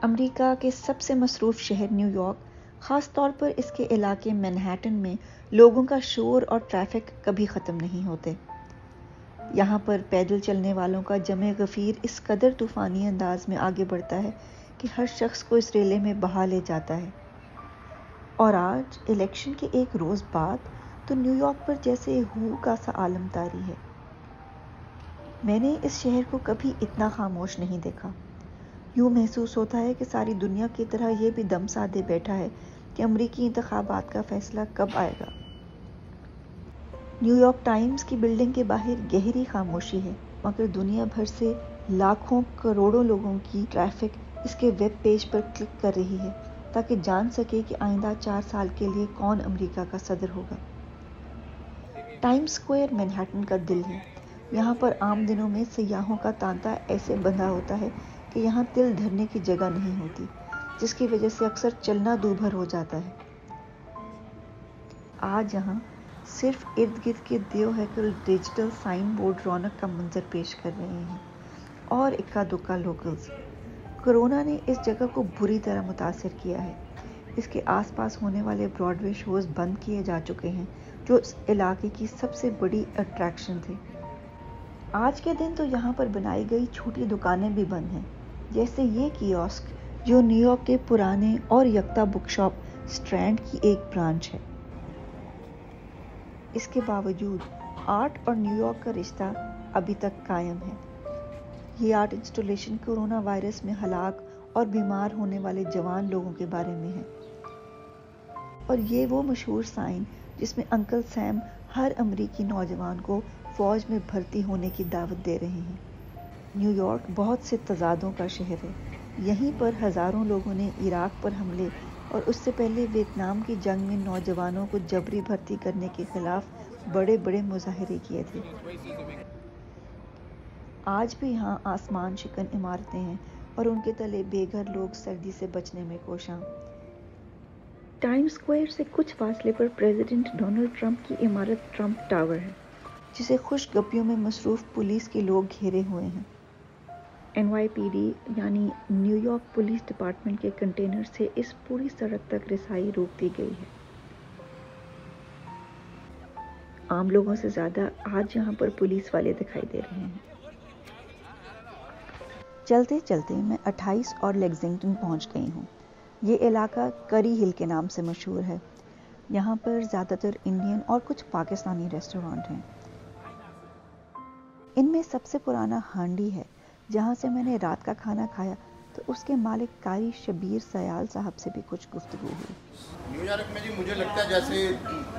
امریکہ کے سب سے مصروف شہر نیو یارک، خاص طور پر اس کے علاقے مینہٹن میں لوگوں کا شور اور ٹریفک کبھی ختم نہیں ہوتے۔ یہاں پر پیدل چلنے والوں کا جمع غفیر اس قدر طوفانی انداز میں آگے بڑھتا ہے کہ ہر شخص کو اس ریلے میں بہا لے جاتا ہے۔ اور آج الیکشن کے ایک روز بعد تو نیو یارک پر جیسے ہو کا سا عالم طاری ہے۔ میں نے اس شہر کو کبھی اتنا خاموش نہیں دیکھا۔ یوں محسوس ہوتا ہے کہ ساری دنیا کی طرح یہ بھی دم سادے بیٹھا ہے کہ امریکی انتخابات کا فیصلہ کب آئے گا۔ نیو یارک ٹائمز کی بلڈنگ کے باہر گہری خاموشی ہے، مگر دنیا بھر سے لاکھوں کروڑوں لوگوں کی ٹریفک اس کے ویب پیج پر کلک کر رہی ہے تاکہ جان سکے کہ آئندہ 4 سال کے لیے کون امریکہ کا صدر ہوگا۔ ٹائمز اسکوائر مینہٹن کا دل ہے۔ یہاں پر عام دنوں میں سیاحوں کا تانتا ایسے بندھا ہوتا ہے کہ یہاں تل دھرنے کی جگہ نہیں ہوتی، جس کی وجہ سے اکثر چلنا دوبھر ہو جاتا ہے۔ آج یہاں صرف ارد گرد کے دیو ہیکل ڈیجیٹل سائن بورڈ رونق کا منظر پیش کر رہے ہیں اور اکا دکا لوکلز۔ کورونا نے اس جگہ کو بری طرح متاثر کیا ہے۔ اس کے آس پاس ہونے والے براڈ وے شوز بند کیے جا چکے ہیں جو اس علاقے کی سب سے بڑی اٹریکشن تھے۔ آج کے دن تو یہاں پر بنائی گئی چھوٹی دکانیں بھی بند ہیں، جیسے یہ کیوسک جو نیو یارک کے پرانے اور یکتا بک شاپ اسٹرینڈ کی ایک برانچ ہے۔ اس کے باوجود آرٹ اور نیو یارک کا رشتہ ابھی تک قائم ہے۔ یہ آرٹ انسٹالیشن کورونا وائرس میں ہلاک اور بیمار ہونے والے جوان لوگوں کے بارے میں ہے، اور یہ وہ مشہور سائن جس میں انکل سیم ہر امریکی نوجوان کو فوج میں بھرتی ہونے کی دعوت دے رہے ہیں۔ نیو یارک بہت سے تضادوں کا شہر ہے۔ یہیں پر ہزاروں لوگوں نے عراق پر حملے اور اس سے پہلے ویتنام کی جنگ میں نوجوانوں کو جبری بھرتی کرنے کے خلاف بڑے بڑے مظاہرے کیے تھے۔ آج بھی یہاں آسمان شکن عمارتیں ہیں اور ان کے تلے بے گھر لوگ سردی سے بچنے میں کوشاں۔ ٹائمز اسکوائر سے کچھ فاصلے پر پریزیڈنٹ ڈونلڈ ٹرمپ کی عمارت ٹرمپ ٹاور ہے، جسے خوش گپیوں میں مصروف پولیس کے لوگ گھیرے ہوئے ہیں۔ NYPD یعنی نیو یارک پولیس ڈپارٹمنٹ کے کنٹینر سے اس پوری سڑک تک رسائی روک دی گئی ہے۔ عام لوگوں سے زیادہ آج یہاں پر پولیس والے دکھائی دے رہے ہیں۔ چلتے چلتے میں 28 اور لیگزنگٹن پہنچ گئی ہوں۔ یہ علاقہ کری ہل کے نام سے مشہور ہے۔ یہاں پر زیادہ تر انڈین اور کچھ پاکستانی ریسٹورانٹ ہیں۔ ان میں سب سے پرانا ہانڈی ہے، جہاں سے میں نے رات کا کھانا کھایا تو اس کے مالک قاری شبیر سیال صاحب سے بھی کچھ گفتگو ہوئی۔ نیو یارک میں جی مجھے لگتا ہے جیسے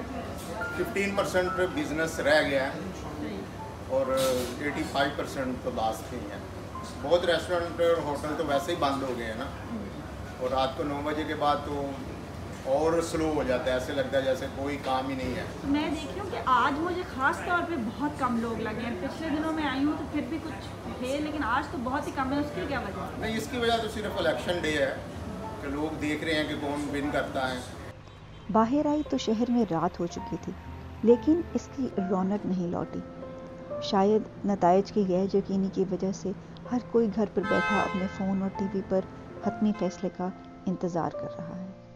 15% بزنس رہ گیا ہے اور 85% تو لاسٹ ہی ہے۔ بہت ریسٹورنٹ اور ہوٹل تو ویسے ہی بند ہو گئے ہیں نا، اور رات کو 9 بجے کے بعد تو اور سلو ہو جاتا ہے، ایسے لگتا ہے جیسے کوئی کام ہی نہیں ہے۔ میں دیکھی ہوں کہ آج مجھے خاص طور پہ بہت کم لوگ لگے ہیں۔ پچھلے دنوں میں آئی ہوں تو پھر بھی کچھ تھے، لیکن آج تو بہت ہی کم ہے۔ اس کی کیا وجہ ہے؟ نہیں، اس کی وجہ تو صرف الیکشن ڈے ہے کہ لوگ دیکھ رہے ہیں کہ کون ون کرتا ہے۔ باہر آئی تو شہر میں رات ہو چکی تھی، لیکن اس کی رونق نہیں لوٹی۔ شاید نتائج کی غیر یقینی کی وجہ سے ہر کوئی گھر پر بیٹھا اپنے فون اور ٹی وی پر حتمی فیصلے کا انتظار کر رہا ہے۔